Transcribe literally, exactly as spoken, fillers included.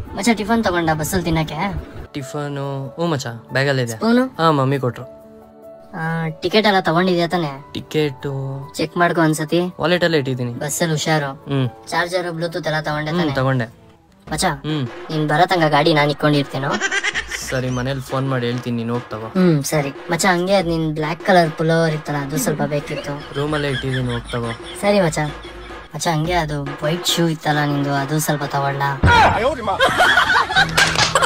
ಮಚ್ಚ ಟಿಫನ್ ತಗೊಂಡ ಬಸ್ಸಲ್ಲಿ ತಿನ್ನಕ್ಕೆ? ಟಿಫನು ಹ್ಞೂ ಮಚ್ಚ ಬ್ಯಾಗಲ್ಲಿದೆ. ಸ್ಪೂನು? ಹಾ ಮಮ್ಮಿ ಕೊಟ್ರು. ಟಿಕೆಟ್ ಎಲ್ಲ ತಗೊಂಡಿದ್ಯಾ ತಾನೆ? ಟಿಕೆಟ್ ಚೆಕ್ ಮಾಡ್ಕೊ ಒಂದ್ಸತಿ. ವಾಲೆಟ್ ಅಲ್ಲೇ ಇಟ್ಟಿದ್ದೀನಿ. ಬಸ್ಸಲ್ಲಿ ಹುಷಾರು. ಹ್ಮ್ ಚಾರ್ಜರ್ ಬ್ಲೂಟೂತ್ ಎಲ್ಲ ತಗೊಂಡೆ ಹ್ಮ್ ತಾನೆ? ತಗೊಂಡೆ. ಮಚ್ಚ ಹ್ಮ್ ನೀನ್ ಬರತಂಗ ಗಾಡಿ ನಾನು ಇಟ್ಕೊಂಡಿರ್ತೇನೋ. ಸರಿ ಮನೇಲಿ ಫೋನ್ ಮಾಡಿ ಹೇಳ್ತೀನಿ, ನೀನು ಹೋಗ್ತವ. ಹ್ಮ್ ಸರಿ ಮಚ್ಚ. ಹಂಗೆ ಅದ್ ನಿನ್ ಬ್ಲಾಕ್ ಕಲರ್ ಪುಲೋವರ್ ಇತ್ತಲ್ಲ ಅದು ಸ್ವಲ್ಪ ಬೇಕಿತ್ತು. ರೂಮಲ್ಲೇ ಇಟ್ಟಿದ್ದೀನಿ, ಹೋಗ್ತವ. ಸರಿ ಮಚ್ಚ. ಮಚ್ಚ ಹಂಗೆ ಅದು ವೈಟ್ ಶೂ ಇತ್ತಲ್ಲ ನಿಂದು, ಅದು ಸ್ವಲ್ಪ ತಗೊಳ್ಳ.